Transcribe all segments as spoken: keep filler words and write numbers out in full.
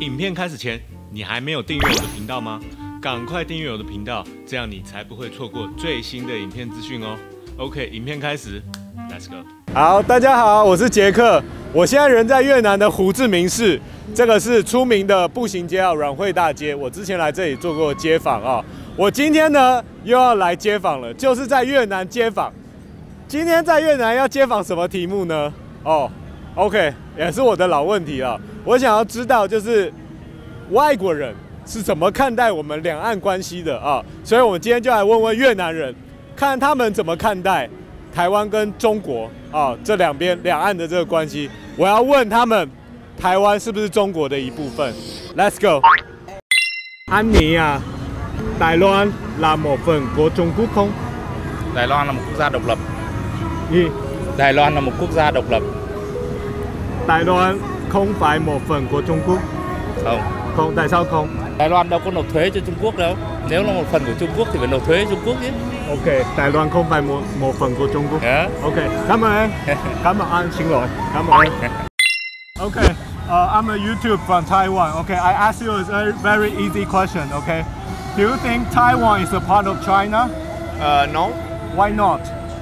影片开始前，你还没有订阅我的频道吗？赶快订阅我的频道，这样你才不会错过最新的影片资讯哦。OK， 影片开始 ，Let's go。好，大家好，我是杰克，我现在人在越南的胡志明市，这个是出名的步行街啊，阮惠大街。我之前来这里做过街访啊，我今天呢又要来街访了，就是在越南街访。今天在越南要街访什么题目呢？哦 ，OK， 也是我的老问题了。我想要知道，就是外国人是怎么看待我们两岸关系的啊？所以我们今天就来问问越南人，看他们怎么看待台湾跟中国啊这两边两岸的这个关系。我要问他们，台湾是不是中国的一部分 ？Let's go。安妮啊，Đài Loan là một phần của Trung Quốc không? Đài Loan là một quốc gia độc lập. Gì? Đài Loan là một quốc gia độc lập. Đài Loan không phải một phần của Trung Quốc. Không. Không, tại sao không? Đài Loan đâu có nộp thuế cho Trung Quốc đâu. Nếu là một phần của Trung Quốc thì phải nộp thuế cho Trung Quốc chứ. Ok, Đài Loan không phải một, một phần của Trung Quốc. Yeah. Ok, cảm ơn em. Cảm ơn anh, xin lỗi. Cảm ơn em. Okay, uh, I'm a YouTube from Taiwan. Okay, I ask you a very, very easy question. Okay, do you think Taiwan is a part of China? Uh, no, Why not?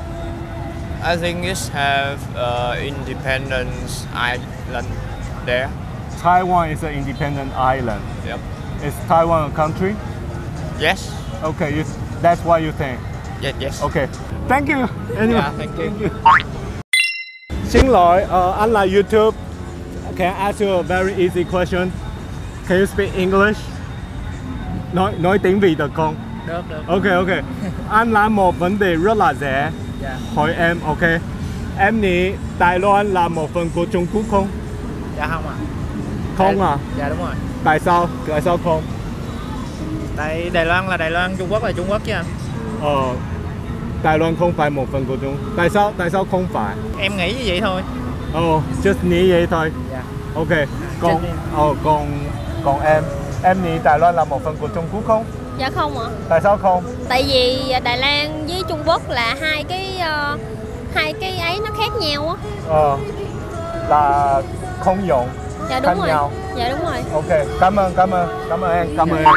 I think it have uh, independence island there. Taiwan is an independent island. Yep. Is Taiwan a country? Yes. Okay, you, that's what you think. Yes. Yes. Okay, thank you. Anyway, Yeah, thank you. Xin lỗi, uh, anh là YouTube. Can I ask you a very easy question? Can you speak English? Nói nói tiếng Việt được không? Được, được. Ok, ok. Anh là một vấn đề rất là dễ. Dạ. Hỏi em, ok. Em nghĩ Đài Loan là một phần của Trung Quốc không? Dạ không ạ. Không à? Dạ đúng rồi. Tại sao? Tại sao không? Tại Đài Loan là Đài Loan, Trung Quốc là Trung Quốc chứ anh. Ờ, Đài Loan không phải một phần của Trung Quốc. Tại sao? Tại sao không phải? Em nghĩ như vậy thôi. Ồ, just nghĩ vậy thôi. Dạ. Ok. Còn, ờ, còn, còn em, em nghĩ Đài Loan là một phần của Trung Quốc không? Dạ không ạ. Tại sao không? Tại vì Đài Loan với Trung Quốc là hai cái uh, hai cái ấy nó khác nhau á. Ờ, là không dùng. Dạ đúng khác rồi. nhau. Dạ đúng rồi. Ok, cảm ơn, cảm ơn, cảm ơn em, cảm ơn em.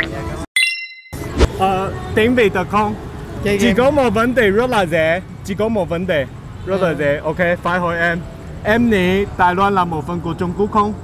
Ờ, tiếng Việt được không? Chị Chỉ có một vấn đề rất là dễ, chỉ có một vấn đề rất là dễ. Ok, phải hỏi em. Em nghĩ Đài Loan là một phần của Trung Quốc không?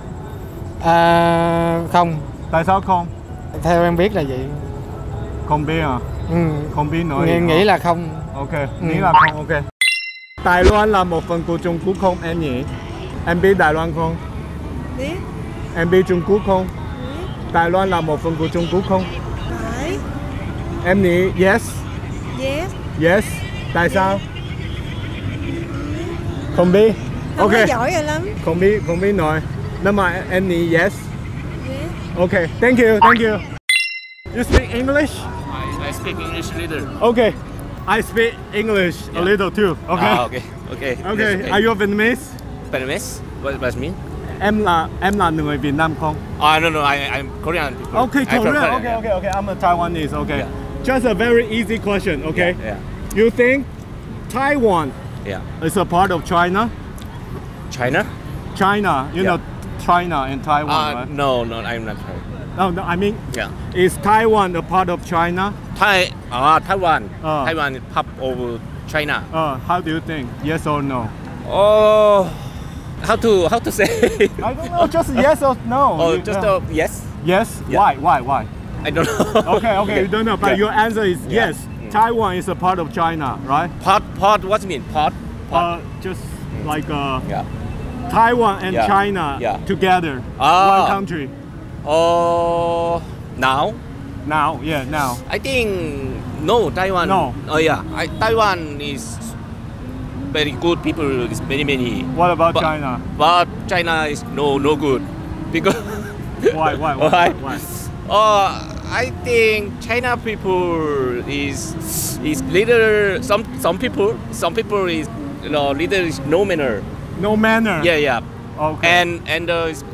À, không, Tại sao không? theo em biết là vậy. Không biết à? Ừ. Không biết nói. Nghĩ, nghĩ là không. Ok, nghĩ là không, ok. Đài Loan là một phần của Trung Quốc không em nhỉ? Em biết Đài Loan không? Biết. Em biết Trung Quốc không? Biết. Đài Loan là một phần của Trung Quốc không? Phải. Em nghĩ yes. Yes. Yes. Tại sao? Không biết. Không Ok. có giỏi rồi lắm. Không biết, không biết nói. Nhưng mà em nghĩ yes. Yes. Ok, thank you, thank you. You speak English? I, I speak English a little. Okay. I speak English a Yeah. little too. Okay. Ah, okay. Okay. Okay. Yes, Are you Vietnamese? Vietnamese? What does it mean? Em là em là người Việt Nam không? Oh, no, no. I, I'm Korean. People. Okay, I'm from Korean. Korea, Okay, yeah. okay, okay. I'm a Taiwanese. Okay. Yeah. Just a very easy question. Okay. Yeah. You think Taiwan Yeah. is a part of China? China? China, you Yeah. know China and Taiwan, Uh, right? no, no. I'm not sure. No, no. I mean, Yeah. is Taiwan a part of China? Thai. Ah, Taiwan. Uh. Taiwan is part of China. Uh, how do you think? Yes or no? Oh. How to how to say? I don't know. Just yes or no. Oh, You- just uh, a yes. yes. Yeah. Why? Why? Why? I don't know. Okay, okay. You don't know, but Yeah. your answer is Yeah. yes. Mm. Taiwan is a part of China, right? Part part. What do you mean? Part. Uh, just like uh, Yeah. Taiwan and Yeah. China Yeah. together, Ah. one country. Oh. Now. Now, yeah, now. I think no Taiwan. No. Oh yeah. I, Taiwan is very good people. Is many many. What about But- China? But China is no no good because. Why? Why? Why? Why? Why? Uh, I think China people is is little some some people some people is you know little is no manner. No manner. Yeah yeah. Okay. And and uh, is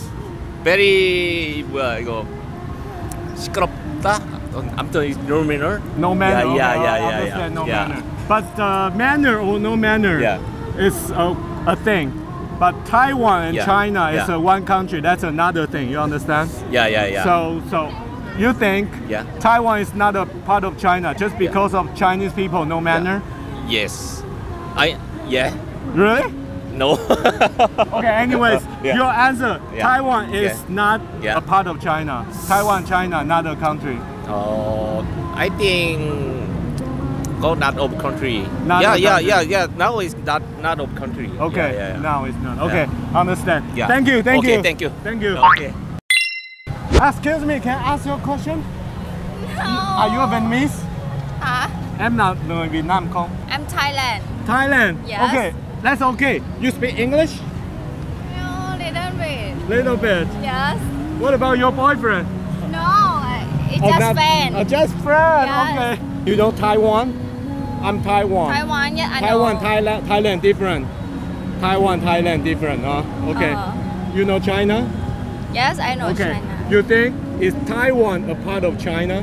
very well 이거 시끄럽다. 아무튼 is no manner. No manner. Yeah yeah okay, yeah I yeah understand, yeah. no yeah. manner. But uh, manner or no manner Yeah. is a, a thing. But Taiwan and Yeah. China is Yeah. a one country. That's another thing. You understand? Yeah, yeah, yeah. So, so you think Yeah. Taiwan is not a part of China just because of Chinese people, no manner? Yes. I yeah. Really? No. Okay. Anyways, Yeah. your answer. Yeah. Taiwan is Yeah. not Yeah. a part of China. Taiwan, China, not a country. Oh, I think go not of country. Not yeah, of yeah, country. yeah, yeah. Now it's not not of country. Okay. Yeah, yeah, yeah. Now it's not. Okay. Understand. Yeah. Thank you. Thank Okay, you. thank you. Thank you. Okay. Excuse me. Can I ask you a question? Are you a Vietnamese? Hả? Em là người Việt Nam không? I'm Thailand. Thailand. Yes. Okay. That's okay. You speak English? No, little bit. Little bit. Yes. What about your boyfriend? No, it's Oh, just not- fan. Oh, just friend. Yes. Okay. You know Taiwan? I'm Taiwan. Taiwan, yeah, I Taiwan, know. Thailand, Thailand different. Taiwan, Thailand different. Huh? Okay. Uh. You know China? Yes, I know Okay. China. You think is Taiwan a part of China?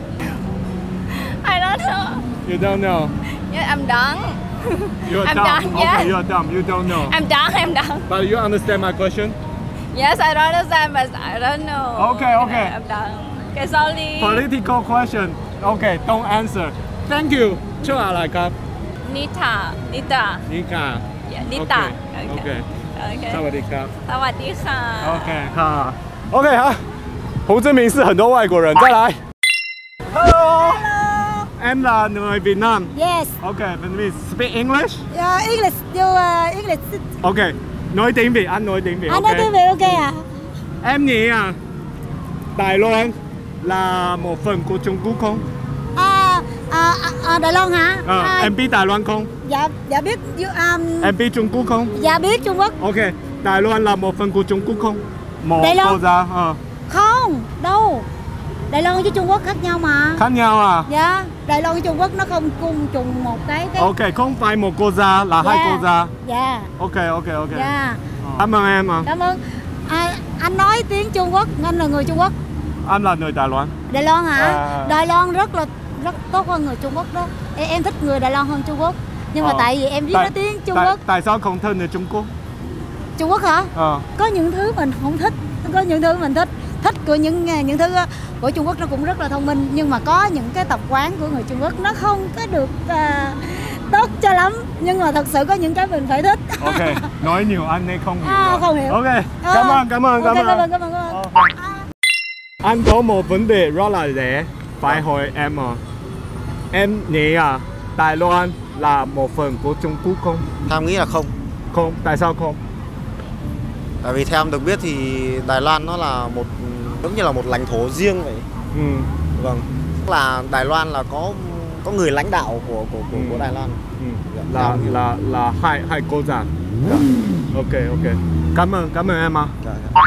I don't know. You don't know. Yeah, I'm done. You're I'm dumb. done, Okay, yes. you're dumb. You don't know. I'm done, I'm done. But you understand my question? Yes, I don't understand, but I don't know. Okay, okay. I'm done. Okay, sorry. Political question. Okay, don't answer. Thank you. ชื่ออะไรครับ Nita, Nita. นิกา Yeah, Nita. Okay. Okay. Okay. Okay. สวัสดีครับสวัสดีค่ะ OK 哈 OK 好，胡志明市很多外国人，再来。Hello。Em là người Việt Nam. Yes. OK, Vietnamese. Speak English. Uh, English. You uh, English. OK, nói tiếng Việt, anh nói tiếng Việt. Anh nói tiếng Việt ok à? Em nghĩ à, Đài Loan là một phần của Trung Quốc không? À, à, à, Đài Loan hả? Ờ, À, em biết Đài Loan không? dạ, dạ biết. You, um, Em biết Trung Quốc không? dạ biết Trung Quốc. OK, Đài Loan là một phần của Trung Quốc không? Một Đài Loan? quốc gia. Ờ. Không, đâu. Đài Loan với Trung Quốc khác nhau mà. Khác nhau à? Dạ, Đài Loan với Trung Quốc nó không cùng trùng một cái cái. OK, không phải một quốc gia là hai Dạ. quốc gia. Dạ. OK, OK, OK. Dạ. Cảm ơn em ạ. Cảm ơn. À, anh nói tiếng Trung Quốc, anh là người Trung Quốc. Anh là người Đài Loan. Đài Loan hả? À. Đài Loan rất là rất tốt hơn người Trung Quốc đó. Em, em thích người Đài Loan hơn Trung Quốc. Nhưng mà Ờ. tại vì em biết Tại- nói tiếng Trung tại, Quốc. Tại sao không thân người Trung Quốc? Trung Quốc hả? Ờ. Có những thứ mình không thích, có những thứ mình thích. Thích của những những thứ của Trung Quốc nó cũng rất là thông minh, nhưng mà có những cái tập quán của người Trung Quốc nó không có được à, tốt cho lắm, nhưng mà thật sự có những cái mình phải thích. OK, nói nhiều anh ấy không hiểu. À, rồi. không hiểu. OK, Ờ. cảm ơn, cảm ơn, Ok, cảm cảm ơn. ơn, cảm ơn, cảm ơn. Ờ. Anh có một vấn đề rất là dễ, phải hỏi em à. Em nghĩ à, Đài Loan là một phần của Trung Quốc không? Em nghĩ là không. Không, tại sao không? Tại vì theo em được biết thì Đài Loan nó là một giống như là một lãnh thổ riêng vậy. Ừ. Vâng. Là Đài Loan là có có người lãnh đạo của của của, Ừ. của Đài Loan. Ừ. Dạ, Là em hiểu. là là hai hai quốc gia. OK, OK. Cảm ơn, cảm ơn em à. Dạ, dạ.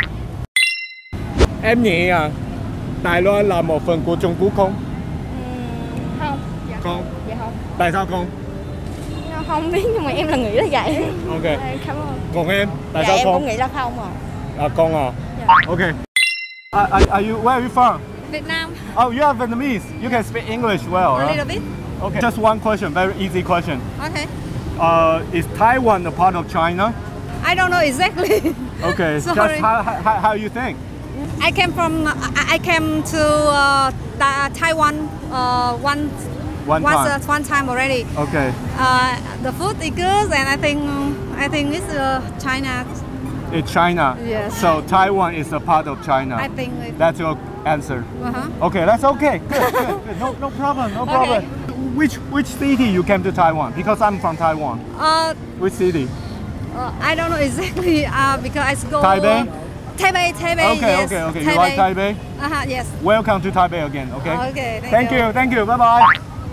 Em nghĩ à, Đài Loan là một phần của Trung Quốc không? Không. Dạ Không. Dạ không. Tại sao không? Không biết nhưng mà em là nghĩ là vậy. OK. Cảm ơn. Còn em, tại Dạ, sao em không? cũng nghĩ là không à. À, con à. Dạ. OK. Are, are, are you, where are you from? Việt Nam. Oh, you are Vietnamese. You can speak English well, A right? little bit. Okay. Just one question, very easy question. Okay. Uh, is Taiwan a part of China? I don't know exactly. Okay. Sorry. Just how, how, how you think? I came from I I came to uh, Ta- Taiwan uh, one One once time. uh, one time already. Okay. Uh, the food is good, and I think I think it's uh, China. It's China. Yes. So Taiwan is a part of China. I think. It, That's your answer. uh-huh. Okay, that's okay. Good, good, good. No, no problem. No problem. Which which city you came to Taiwan? Because I'm from Taiwan. Uh, Which city? uh, I don't know exactly uh, because I go. Taipei? Taipei, Taipei. Okay, yes. okay, okay. You like Taipei? Uh-huh, yes. Welcome to Taipei again. Okay. Okay. Thank, Thank you, thank you. Bye bye.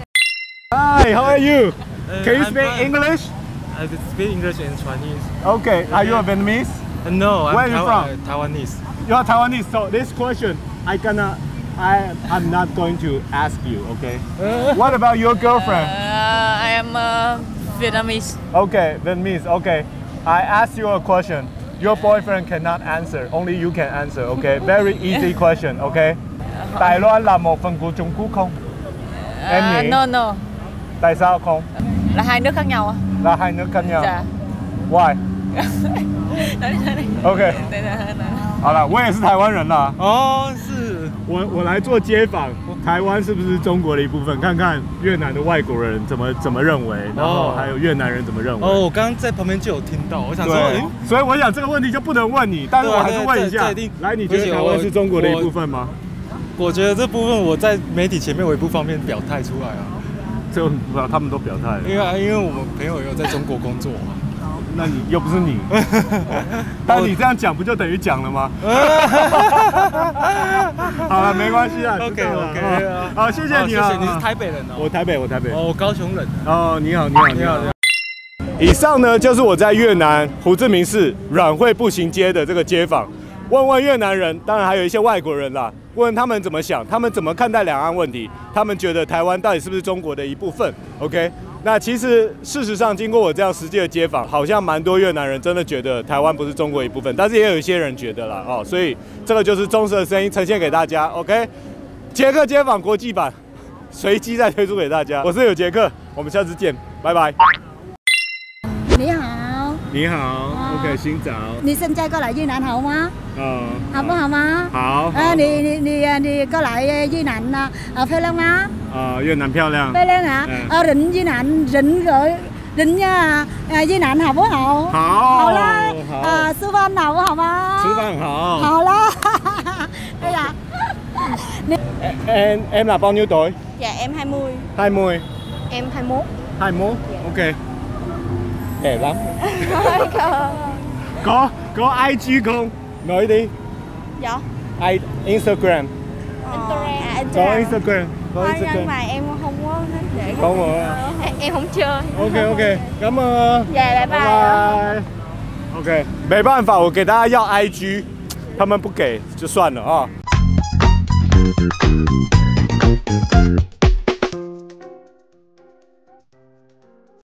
Hi, how are you? Can you I'm speak fine. English? I speak English and Chinese. Okay. Are you a Vietnamese? Uh, no, I'm Where are you Taiwan- from? uh, Taiwanese. You are Taiwanese. So this question, I gonna, I I'm not going to ask you. Okay. What about your girlfriend? Uh, I am uh, Vietnamese. Okay, Vietnamese. Okay. I ask you a question. Your boyfriend cannot answer. Only you can answer. Okay. Very easy question. Okay. Đài Loan là một phần của Trung Quốc không? Em Uh, nghĩ. no, no. Tại sao không? Là hai nước khác nhau. Là hai nước khác nhau. Dạ. Why? OK， 对对对。 好了，我也是台湾人啦。 哦，是我我来做街访，台湾是不是中国的一部分？看看越南的外国人怎么怎么认为，然后还有越南人怎么认为。 哦，我刚刚在旁边就有听到，我想说， 对，所以我想这个问题就不能问你，但是我还是问一下，来，你觉得台湾是中国的一部分吗？ 我觉得这部分我在媒体前面我也不方便表态出来啊。 这不知道他们都表态了， 因为因为我们朋友也有在中国工作嘛。 那你又不是你，但你这样讲不就等于讲了吗？好了，没关系啊。 OK OK， 好，谢谢你啊。 谢谢，你是台北人哦。 我台北，我台北。 哦，我高雄人。 哦，你好，你好，你好。以上呢就是我在越南胡志明市阮惠步行街的这个街访，问问越南人，当然还有一些外国人啦，问他们怎么想，他们怎么看待两岸问题，他们觉得台湾到底是不是中国的一部分 ？OK。那其实事实上，经过我这样实际的街访，好像蛮多越南人真的觉得台湾不是中国一部分，但是也有一些人觉得啦哦，所以这个就是忠实的声音呈现给大家。OK， 捷克街访国际版，随机再推出给大家。我是有杰克，我们下次见，拜拜。 你好， 你好 ，OK， 新早。 你现在过来越南好吗？ 嗯， 好不好吗？ 好。 啊，你你你你过来越南啊，啊漂亮吗？ 啊，越南漂亮。 漂亮啊！啊，人越南人ở人呀，啊越南好不好？ 好。 好啦，啊吃饭好不好吗？ 吃饭好。 好啦，đây là. Em em là bao nhiêu tuổi? Dạ em hai mươi. hai mươi. Em hai mươi mốt. hai mươi mốt. Ok. Đẹp lắm. có có i giê không? Nói đi. Dạ. I Instagram. Instagram. Có Instagram. Có Thôi Instagram. nhưng mà em không có để. Không rồi. Em, em không chơi. Ok ok. Cảm ơn. Dạ bye bye. bye. OK， 没办法，我给大家要 I G， 他们不给就算了啊。